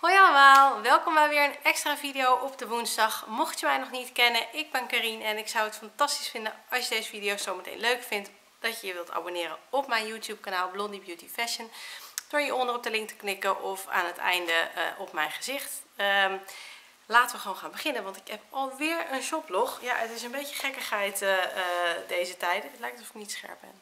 Hoi allemaal, welkom bij weer een extra video op de woensdag. Mocht je mij nog niet kennen, ik ben Karien en ik zou het fantastisch vinden als je deze video zo meteen leuk vindt. Dat je je wilt abonneren op mijn YouTube kanaal Blondie Beauty Fashion. Door hieronder op de link te knikken of aan het einde op mijn gezicht. Laten we gewoon gaan beginnen, want ik heb alweer een shoplog. Ja, het is een beetje gekkigheid deze tijden. Het lijkt alsof ik niet scherp ben.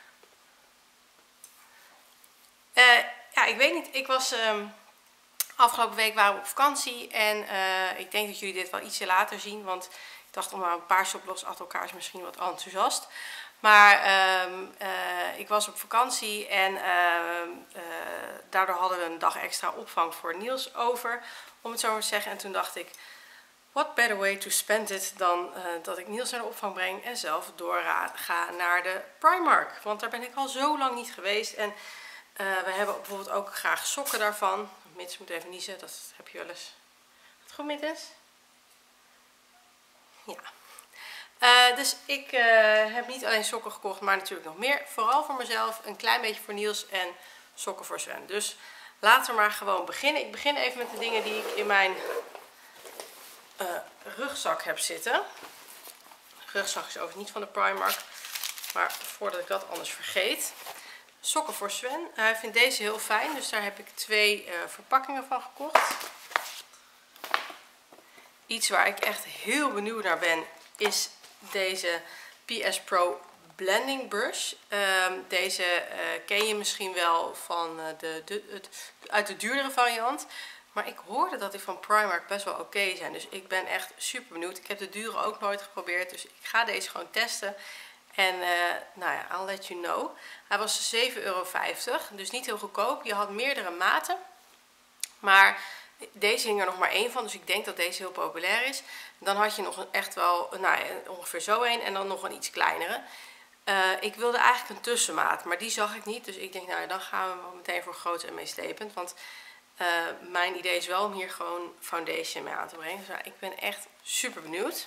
Ja, ik weet niet. Ik was... Afgelopen week waren we op vakantie en ik denk dat jullie dit wel ietsje later zien, want ik dacht om maar een paar shoplogs achter elkaar is misschien wat enthousiast. Maar ik was op vakantie en daardoor hadden we een dag extra opvang voor Niels over, om het zo maar te zeggen. En toen dacht ik, what better way to spend it dan dat ik Niels naar de opvang breng en zelf doorga naar de Primark. Want daar ben ik al zo lang niet geweest en we hebben bijvoorbeeld ook graag sokken daarvan. Mits moet even niezen, dat heb je wel eens. Het goed, Mittens? Ja. Dus ik heb niet alleen sokken gekocht, maar natuurlijk nog meer. Vooral voor mezelf, een klein beetje voor Niels en sokken voor Sven. Dus laten we maar gewoon beginnen. Ik begin even met de dingen die ik in mijn rugzak heb zitten. De rugzak is overigens niet van de Primark, maar voordat ik dat anders vergeet. Sokken voor Sven. Hij vindt deze heel fijn, dus daar heb ik 2 verpakkingen van gekocht. Iets waar ik echt heel benieuwd naar ben is deze PS Pro Blending Brush. Deze ken je misschien wel van uit de duurdere variant. Maar ik hoorde dat die van Primark best wel oké zijn. Dus ik ben echt super benieuwd. Ik heb de dure ook nooit geprobeerd, dus ik ga deze gewoon testen. En nou ja, I'll let you know. Hij was €7,50, dus niet heel goedkoop. Je had meerdere maten. Maar deze hing er nog maar 1 van, dus ik denk dat deze heel populair is. Dan had je nog een echt wel, nou ja, ongeveer zo een en dan nog een iets kleinere. Ik wilde eigenlijk een tussenmaat, maar die zag ik niet. Dus ik denk, nou ja, dan gaan we meteen voor groot en meeslepend. Want mijn idee is wel om hier gewoon foundation mee aan te brengen. Dus nou, ik ben echt super benieuwd.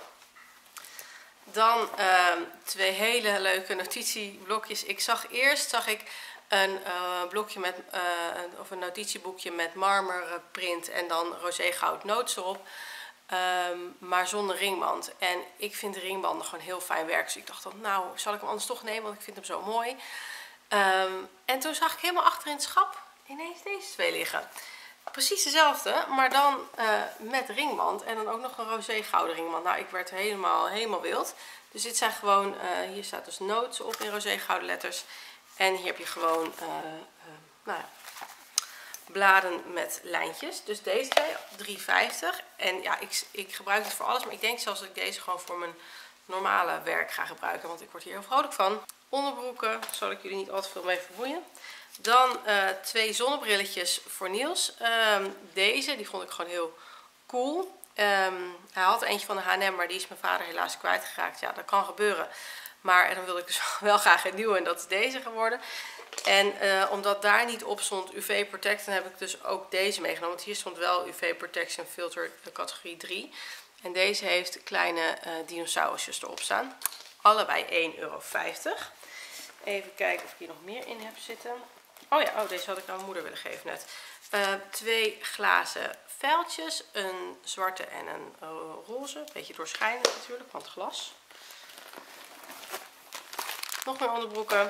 Dan 2 hele leuke notitieblokjes. Eerst zag ik een blokje met of een notitieboekje met marmer print en dan roze goud notes erop, maar zonder ringband. En ik vind de ringbanden gewoon heel fijn werken. Dus ik dacht dan, nou, zal ik hem anders toch nemen, want ik vind hem zo mooi. En toen zag ik helemaal achter in het schap ineens deze 2 liggen. Precies dezelfde, maar dan met ringband en dan ook nog een roze gouden ringband. Nou, ik werd helemaal wild. Dus dit zijn gewoon, hier staat dus notes op in roze gouden letters. En hier heb je gewoon nou ja, bladen met lijntjes. Dus deze twee, €3,50. En ja, ik gebruik het voor alles, maar ik denk zelfs dat ik deze gewoon voor mijn normale werk ga gebruiken. Want ik word hier heel vrolijk van. Onderbroeken, daar zal ik jullie niet al te veel mee vermoeien. Dan 2 zonnebrilletjes voor Niels. Deze, die vond ik gewoon heel cool. Hij had eentje van de H&M, maar die is mijn vader helaas kwijtgeraakt. Ja, dat kan gebeuren. Maar dan wilde ik dus wel graag een nieuwe en dat is deze geworden. En omdat daar niet op stond UV Protection, heb ik dus ook deze meegenomen. Want hier stond wel UV Protection Filter categorie 3. En deze heeft kleine dinosaurusjes erop staan. Allebei €1,50. Even kijken of ik hier nog meer in heb zitten. Oh ja, deze had ik aan mijn moeder willen geven net. 2 glazen vuiltjes. Een zwarte en een roze. Een beetje doorschijnend natuurlijk, van het glas. Nog meer onderbroeken.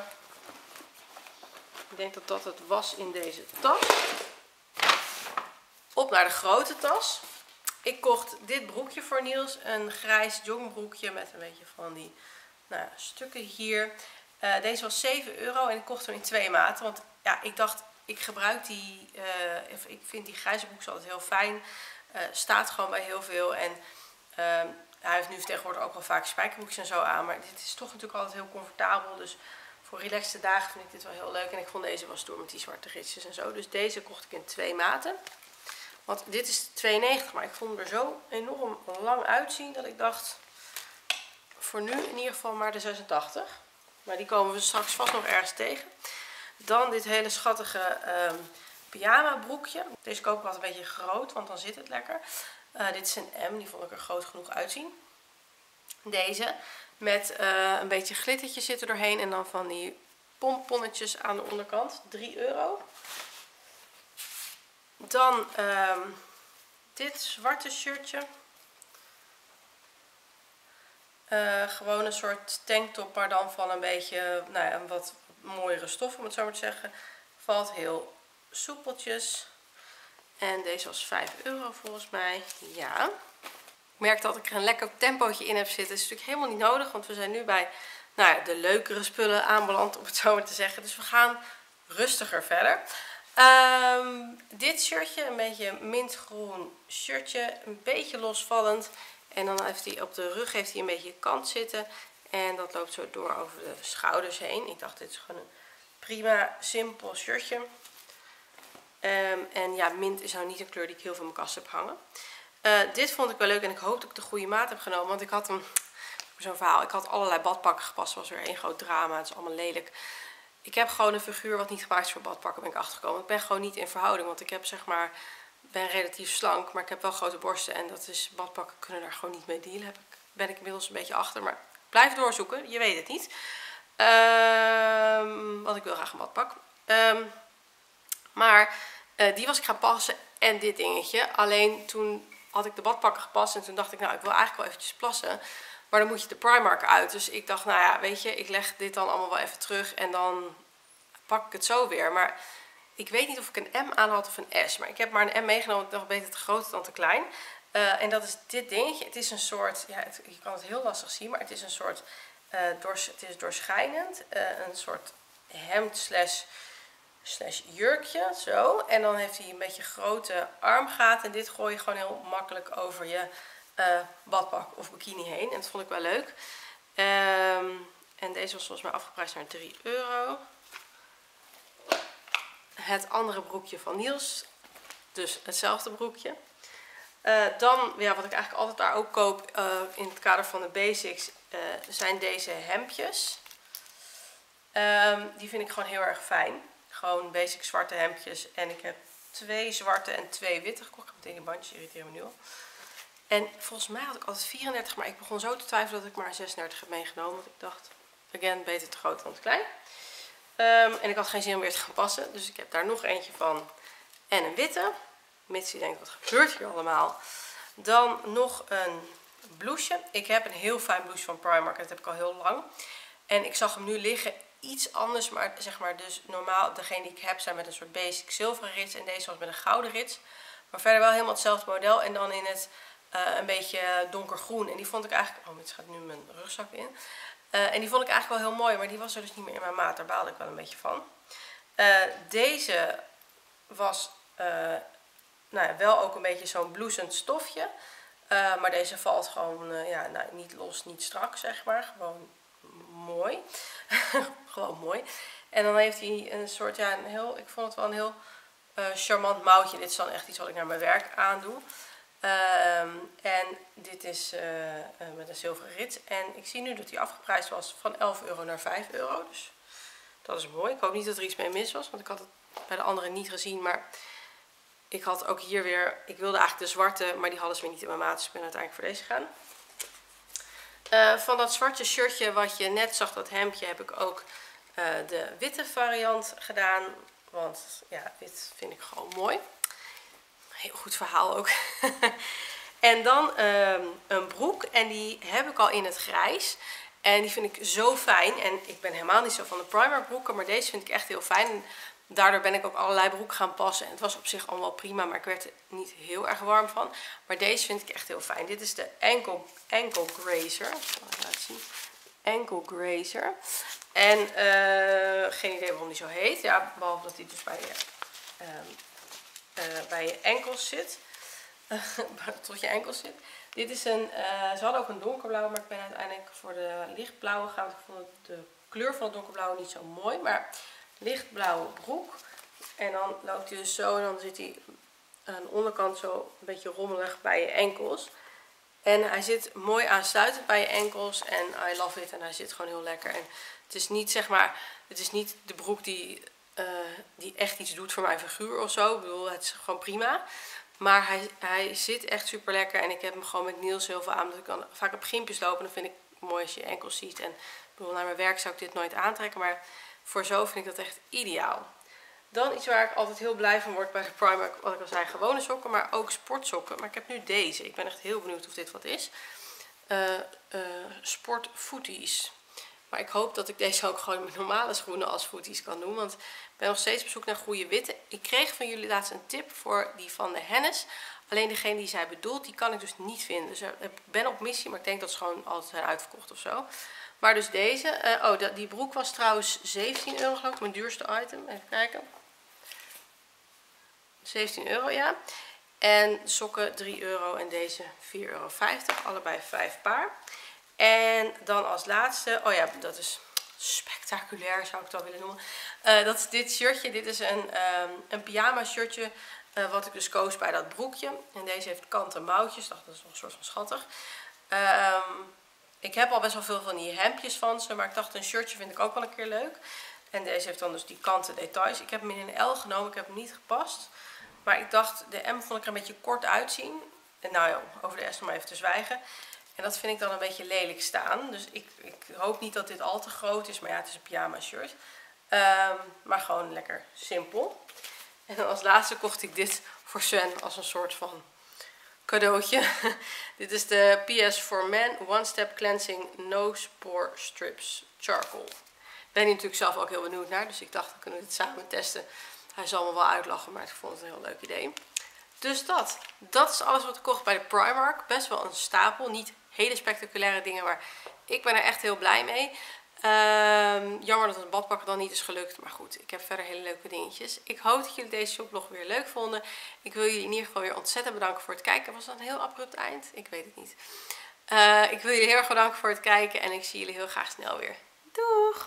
Ik denk dat dat het was in deze tas. Op naar de grote tas. Ik kocht dit broekje voor Niels. Een grijs joggingbroekje met een beetje van die stukken hier. Deze was €7 en ik kocht hem in 2 maten. Want ja, ik dacht, ik gebruik die, ik vind die grijze broekjes altijd heel fijn. Staat gewoon bij heel veel. En hij heeft nu tegenwoordig ook wel vaak spijkerbroekjes en zo aan. Maar dit is toch natuurlijk altijd heel comfortabel. Dus voor relaxte dagen vind ik dit wel heel leuk. En ik vond deze wel stoer met die zwarte ritsjes en zo. Dus deze kocht ik in 2 maten. Want dit is €2,90. Maar ik vond hem er zo enorm lang uitzien dat ik dacht, voor nu in ieder geval maar de 86. Maar die komen we straks vast nog ergens tegen. Dan dit hele schattige pyjama broekje. Deze koop ik altijd een beetje groot, want dan zit het lekker. Dit is een M, die vond ik er groot genoeg uitzien. Deze met een beetje glittertjes zitten doorheen en dan van die pomponnetjes aan de onderkant. €3. Dan dit zwarte shirtje. Gewoon een soort tanktop, maar dan van een beetje, nou ja, een wat mooiere stof, om het zo maar te zeggen. Valt heel soepeltjes. En deze was €5 volgens mij. Ja. Ik merk dat ik er een lekker tempootje in heb zitten. Dat is natuurlijk helemaal niet nodig, want we zijn nu bij de leukere spullen aanbeland, om het zo maar te zeggen. Dus we gaan rustiger verder. Dit shirtje, een beetje mintgroen shirtje, een beetje losvallend. En dan heeft hij op de rug een beetje kant zitten. En dat loopt zo door over de schouders heen. Ik dacht, dit is gewoon een prima, simpel shirtje. En ja, mint is nou niet een kleur die ik heel veel in mijn kast heb hangen. Dit vond ik wel leuk en ik hoop dat ik de goede maat heb genomen. Want ik had zo'n verhaal. Ik had allerlei badpakken gepast. Het was weer één groot drama. Het is allemaal lelijk. Ik heb gewoon een figuur wat niet gemaakt is voor badpakken, ben ik achtergekomen. Ik ben gewoon niet in verhouding. Want ik heb ben relatief slank, maar ik heb wel grote borsten. En dat is, badpakken kunnen daar gewoon niet mee dealen. Ben ik inmiddels een beetje achter. Maar blijf doorzoeken. Je weet het niet. Want ik wil graag een badpak. Maar die was ik gaan passen en dit dingetje. Alleen toen had ik de badpakken gepast en toen dacht ik, nou, ik wil eigenlijk wel eventjes plassen. Maar dan moet je de Primark uit. Dus ik dacht, nou ja, weet je, ik leg dit dan allemaal wel even terug en dan pak ik het zo weer. Maar ik weet niet of ik een M aan had of een S. Maar ik heb maar een M meegenomen, ik dacht beter te groot dan te klein. En dat is dit dingetje. Het is een soort, ja, je kan het heel lastig zien, maar het is een soort, het is doorschijnend. Een soort hemd slash jurkje, zo. En dan heeft hij een beetje grote armgaten. En dit gooi je gewoon heel makkelijk over je badpak of bikini heen. En dat vond ik wel leuk. En deze was volgens mij afgeprijsd naar €3. Het andere broekje van Niels. Dus hetzelfde broekje. Dan, ja, wat ik eigenlijk altijd daar ook koop in het kader van de basics, zijn deze hemdjes. Die vind ik gewoon heel erg fijn. Gewoon basic zwarte hemdjes. En ik heb 2 zwarte en 2 witte gekocht. Ik heb meteen die bandjes, irriteren me nu al. En volgens mij had ik altijd 34, maar ik begon zo te twijfelen dat ik maar 36 heb meegenomen. Want ik dacht, again, beter te groot dan te klein. En ik had geen zin om weer te gaan passen. Dus ik heb daar nog eentje van. En een witte. Mits je denkt, wat gebeurt hier allemaal? Dan nog een blouseje. Ik heb een heel fijn blouse van Primark. Dat heb ik al heel lang. En ik zag hem nu liggen. Iets anders, maar zeg maar dus normaal, degene die ik heb zijn met een soort basic zilveren rits. En deze was met een gouden rits. Maar verder wel helemaal hetzelfde model. En dan in het een beetje donkergroen. En die vond ik eigenlijk, oh, dit gaat nu mijn rugzak in. En die vond ik eigenlijk wel heel mooi, maar die was er dus niet meer in mijn maat. Daar baalde ik wel een beetje van. Deze was nou ja, wel ook een beetje zo'n bloesend stofje. Maar deze valt gewoon ja, nou, niet los, niet strak, zeg maar. Gewoon mooi. Gewoon mooi. En dan heeft hij een soort, ja, ik vond het wel een heel charmant mouwtje. Dit is dan echt iets wat ik naar mijn werk aandoe. En dit is met een zilveren rits. En ik zie nu dat hij afgeprijsd was van €11 naar €5. Dus dat is mooi. Ik hoop niet dat er iets mee mis was, want ik had het bij de andere niet gezien. Maar ik had ook hier weer, ik wilde eigenlijk de zwarte, maar die hadden ze weer niet in mijn maat. Dus ik ben uiteindelijk voor deze gegaan. Van dat zwarte shirtje wat je net zag, dat hemdje, heb ik ook de witte variant gedaan. Want ja, wit vind ik gewoon mooi. Heel goed verhaal ook. En dan een broek. En die heb ik al in het grijs. En die vind ik zo fijn. En ik ben helemaal niet zo van de Primark broeken. Maar deze vind ik echt heel fijn. En daardoor ben ik ook allerlei broeken gaan passen. En het was op zich allemaal prima. Maar ik werd er niet heel erg warm van. Maar deze vind ik echt heel fijn. Dit is de Ankle Grazer. Ik zal het laten zien. Ankle Grazer. En geen idee waarom die zo heet. Ja, behalve dat die dus bij je enkels zit. Tot je enkels zit. Dit is een, ze hadden ook een donkerblauwe, maar ik ben uiteindelijk voor de lichtblauwe gegaan. Ik vond de kleur van het donkerblauwe niet zo mooi, maar lichtblauwe broek. En dan loopt hij dus zo en dan zit hij aan de onderkant zo een beetje rommelig bij je enkels. En hij zit mooi aansluitend bij je enkels en I love it. En hij zit gewoon heel lekker. En het is niet, zeg maar, het is niet de broek die echt iets doet voor mijn figuur of zo. Ik bedoel, het is gewoon prima. Maar hij zit echt super lekker. En ik heb hem gewoon met Niels heel veel aan. Omdat ik dan vaak op gympjes loop. En dan vind ik het mooi als je enkels ziet. En ik bedoel, naar mijn werk zou ik dit nooit aantrekken. Maar voor zo vind ik dat echt ideaal. Dan iets waar ik altijd heel blij van word bij de Primark, wat ik al zei, gewone sokken, maar ook sportsokken. Maar ik heb nu deze. Ik ben echt heel benieuwd of dit wat is. Sportfooties. Maar ik hoop dat ik deze ook gewoon met normale schoenen als footies kan doen. Want ik ben nog steeds op zoek naar goede witte. Ik kreeg van jullie laatst een tip voor die van de Hennes. Alleen degene die zij bedoelt, die kan ik dus niet vinden. Dus ik ben op missie, maar ik denk dat ze gewoon altijd zijn uitverkocht of zo. Maar dus deze. Die broek was trouwens 17 euro geloof ik. Mijn duurste item. Even kijken. 17 euro, ja. En sokken 3 euro en deze 4,50 euro. Allebei 5 paar. En dan als laatste, oh ja, dat is spectaculair zou ik het wel willen noemen. Dat is dit shirtje. Dit is een pyjama shirtje. Wat ik dus koos bij dat broekje. En deze heeft kanten mouwtjes. Ik dacht, dat is nog een soort van schattig. Ik heb al best wel veel van die hemdjes van ze. Maar ik dacht, een shirtje vind ik ook wel een keer leuk. En deze heeft dan dus die kanten details. Ik heb hem in een L genomen. Ik heb hem niet gepast. Maar ik dacht, de M vond ik er een beetje kort uitzien. En nou ja, over de S nog maar even te zwijgen. En dat vind ik dan een beetje lelijk staan. Dus ik hoop niet dat dit al te groot is. Maar ja, het is een pyjama shirt. Maar gewoon lekker simpel. En dan als laatste kocht ik dit voor Sven als een soort van cadeautje. Dit is de PS for Men One Step Cleansing No Pore Strips Charcoal. Ik ben hier natuurlijk zelf ook heel benieuwd naar. Dus ik dacht, dan kunnen we dit samen testen. Hij zal me wel uitlachen, maar ik vond het een heel leuk idee. Dus dat is alles wat ik kocht bij de Primark. Best wel een stapel. Niet hele spectaculaire dingen, maar ik ben er echt heel blij mee. Jammer dat het badpakken dan niet is gelukt. Maar goed, ik heb verder hele leuke dingetjes. Ik hoop dat jullie deze shoplog weer leuk vonden. Ik wil jullie in ieder geval weer ontzettend bedanken voor het kijken. Was dat een heel abrupt eind? Ik weet het niet. Ik wil jullie heel erg bedanken voor het kijken. En ik zie jullie heel graag snel weer. Doeg!